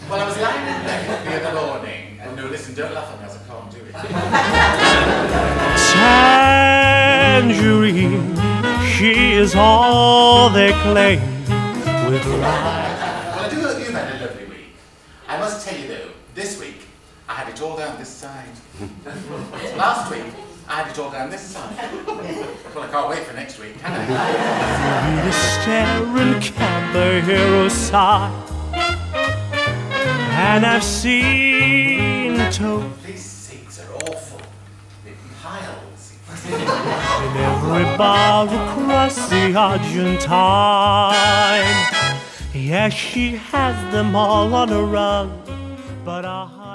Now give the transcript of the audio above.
Well, I was lying in bed the other morning, and no, listen, don't laugh at me, as I can't do it. Tangerine, she is all they claim with life. Well, I do hope you've had a lovely week. I must tell you though, this week, I had it all down this side. Last week, I had it all down this side. Well, I can't wait for next week, can I? The staring can the hero sigh, and I've seen toes. These seats are awful. They're piles. In every bar across the Argentine. Yes, she has them all on a rug, but